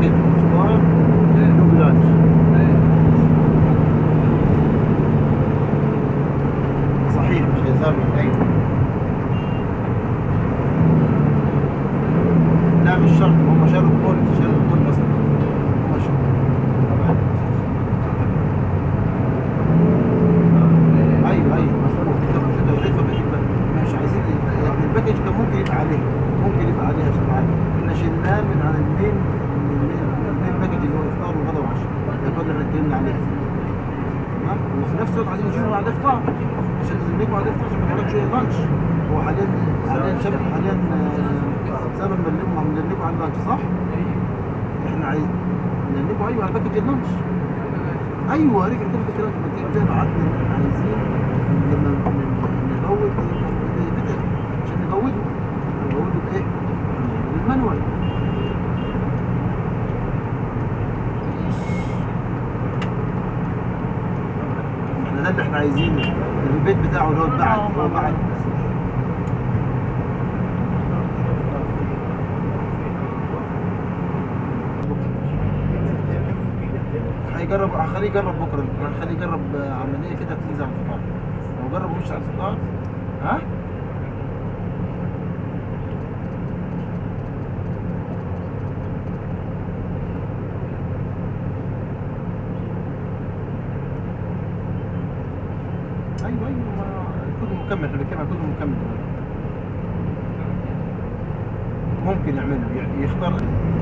باكج افطار له لانش. صحيح مش هزار من ايوه. لا مش شرط، هم شالوا الكل اصلا. هم شالوا. ايوه مظبوط. انت لو شايفه مش عايزين الباكج كان ممكن يبقى عليه، عشان عادي. احنا شلناه من على المين باكج اللي هو افطار وغدا وعشاء، ده كنا احنا اتكلمنا عليها. تمام. وفي نفس الوقت عايزين نشيله على الافطار عشان نزلكوا على الافطار عشان ما يقولكش لانش. هو حاليا سبب نلمكوا على اللانش صح؟ احنا عايزين نلمكوا ايوه على باكج اللانش. ايوه رجع كده الكلام ده بعتنا ان احنا عايزين لما نغود البتاع عشان نغوده بايه؟ بالمانوال. احنا ده اللي احنا عايزينه. البيت بتاعه اللي هو اتبعت هخليه يجرب بكره، هخليه يجرب عمليه كده تنزل على الفطار. لو جرب ومشي على الفطار ها؟ ايوه الكود مكمل، احنا بنتكلم عن الكود مكمل. ممكن يعمله يختار